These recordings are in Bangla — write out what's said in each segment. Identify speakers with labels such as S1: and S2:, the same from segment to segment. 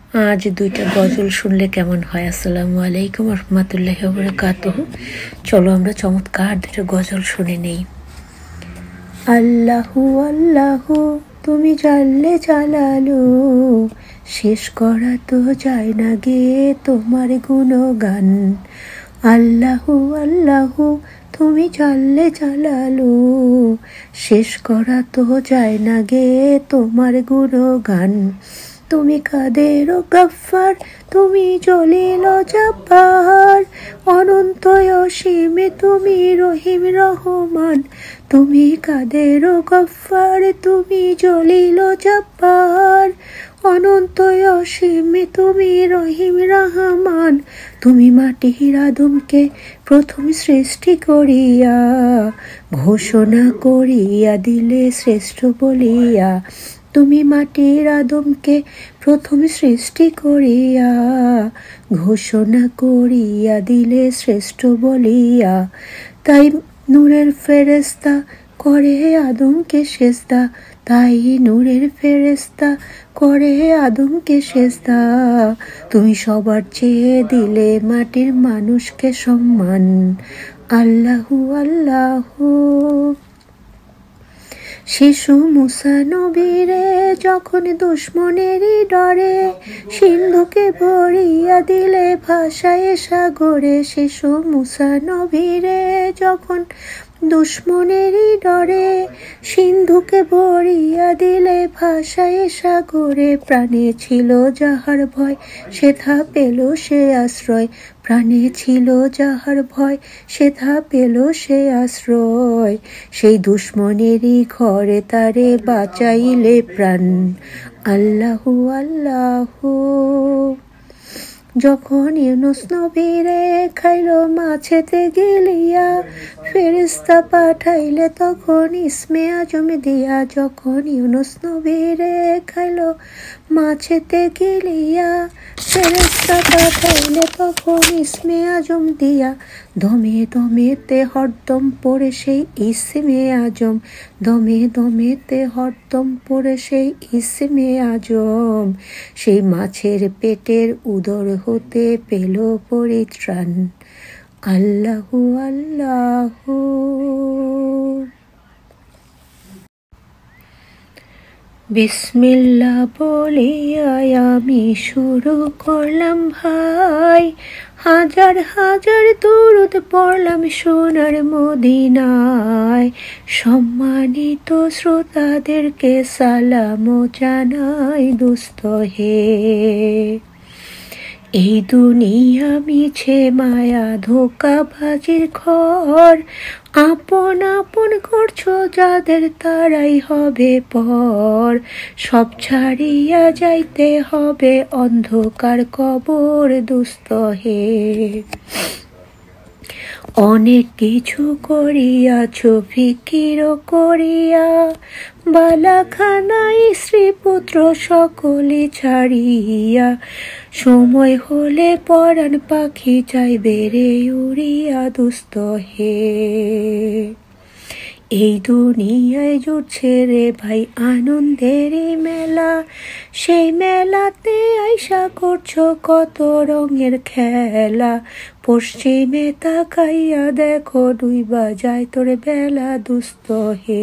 S1: আজ দুইটা গজল শুনলে কেমন হয়? আসসালামু আলাইকুম রহমতুল্লাহি ওয়া বারাকাতুহু। চলো আমরা চমৎকার দুটো গজল শুনে নেই। আল্লাহু আল্লাহু তুমি জানলে জালালু, শেষ করা তো যায় না গে তোমার গুণগান। আল্লাহু আল্লাহু তুমি জানলে জালালু, শেষ করা তো যায় না গে তোমার গুণগান। তুমি কাদের গফফার, তুমি জলিল জব্বার, অনন্ত অসীমে তুমি রহিম রহমান। তুমি কাদের গফফার, তুমি জলিল জব্বার, অনন্ত অসীমে তুমি রহিম রহমান। তুমি মাটির আদমকে প্রথম সৃষ্টি করিয়া, ঘোষণা করিয়া দিলে শ্রেষ্ঠ বলিয়া। তুমি মাটির আদমকে প্রথম সৃষ্টি করিয়া, ঘোষণা করিয়া দিলে শ্রেষ্ঠ বলিয়া। তাই নূরের ফেরেশতা করে আদমকে সেজদা, তাই নূরের ফেরেশতা করে আদমকে সেজদা। তুমি সবার চেয়ে দিলে মাটির মানুষকে সম্মান। আল্লাহু আল্লাহু। শিশু মুসা নবীরে যখন দুশ্মনেরই ডরে, সিন্ধুকে ভরিয়া দিলে ভাষায় সাগরে। শিশু মুসা নবীরে যখন দুশ্মনেরই ডরে, সিন্ধুকে ভরিয়া দিলে ভাষায় সাগরে। প্রাণে ছিল যাহার ভয়, সেথা পেল সে আশ্রয়। প্রাণে ছিল যাহার ভয়, সেথা পেল সে আশ্রয়। সেই দুশ্মনেরই ঘরে তারে বাঁচাইলে প্রাণ। আল্লাহু আল্লাহু। যখন ইউনুস নবীরে খাইল মাছেতে গিলিয়া, ফেরেশতা পাঠাইলে তখন ইসমে আজম দিয়া। যখন ইউনুস নবীরে খাইল মাছেতে গিলিয়া, ফেরেশতা পাঠাইলে তখন ইসমে আজম দিয়া। দমে দমেতে হরদম পড়ে সেই ইসমে আজম, দমে দমেতে হরদম পড়ে সেই ইসমে আজম। সেই মাছের পেটের উদর হতে পেল পরিত্রাণ। আল্লাহু আল্লাহু। বিসমিল্লাহ বলিয়া আমি শুরু করলাম ভাই, হাজার হাজার দুরূদ পড়লাম সোনার মদিনায়। সম্মানিত শ্রোতাদেরকে সালাম জানাই দোস্ত হে। এই দুনিয়া মিছে মায়া ধোঁকাবাজির ঘর, আপন আপন করছো যাদের তারাই হবে পর। সব ছাড়িয়া যাইতে হবে অন্ধকার কবর দোস্ত হে। অনেক কিছু করিয়াছ ফিকির করিয়া, বালাখানা স্ত্রী পুত্র সকলে ছাড়িয়া। সময় হলে পরাণ পাখি যাইবে রে উড়িয়া দোস্ত হে। এই দুনিয়ায় জুটছে রে ভাই আনন্দের মেলা, সেই মেলাতে আইসা করছো কত রঙের খেলা। পশ্চিমে তাকাইয়া দেখো ডুইবা যায় তোর বেলা দোস্ত হে।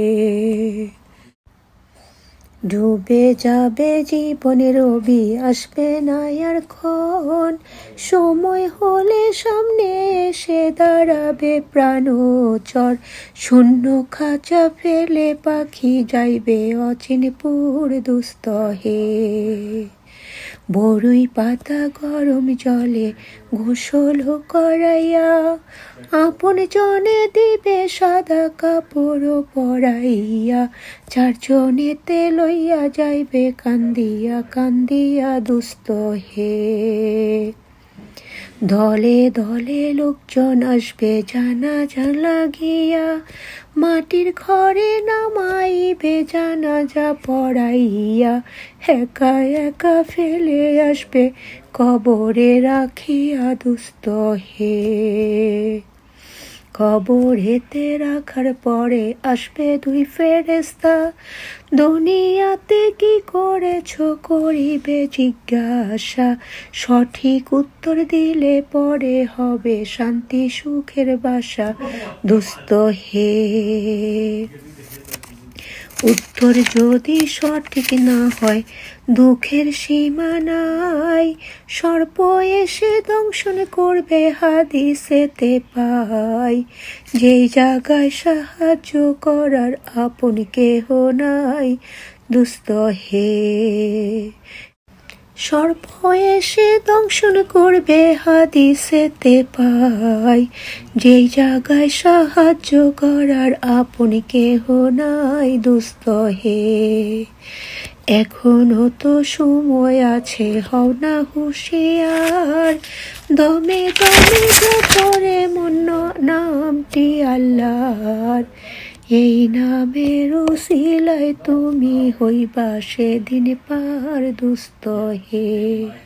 S1: ডুবে যাবে জীবনের রবি, আসবে না আর ক্ষণ। সময় হলে সামনে এসে দাঁড়াবে প্রাণচর। শূন্য খাঁচা ফেলে পাখি যাইবে অচিনপুর দোস্ত হে। বড়ই পাতা গরম জলে গোসল করাইয়া, আপন জনে দিবে সাদা কাপড় পরাইয়া। চারজনেতে লইয়া যাইবে কান্দিয়া কান্দিয়া দোস্ত হে। দলে দলে লোকজন আসবে জানাজা লাগিয়া, মাটির ঘরে নামাইবে জানাজা পড়াইয়া। একা একা ফেলে আসবে কবরে রাখিয়া দোস্ত হে। কবরেতে রাখার পরে আসবে দুই ফেরেশতা, দুনিয়াতে কি করেছ করিবে জিজ্ঞাসা, সঠিক উত্তর দিলে পরে হবে শান্তি সুখের বাসা। দোস্ত হে, উত্তর যদি সঠিক না হয় দুঃখের সীমা নাই, সর্প এসে দংশন করবে হাদিসেতে পাই, যেই জায়গায় সাহায্য করার আপন কেহ নাই। দোস্ত হে, সর্প এসে দংশন করবে হাদিসেতে পাই, যেই জায়গায় সাহায্য করার আপন কেহ নাই। দোস্ত হে, এখনো তো সময় আছে, হও না হুঁশিয়ার, দমে দমে জপরে মন নামটি আল্লাহর, এই নামের উসিলায় তুমি হইবা সেদিন পার। দোস্ত হে।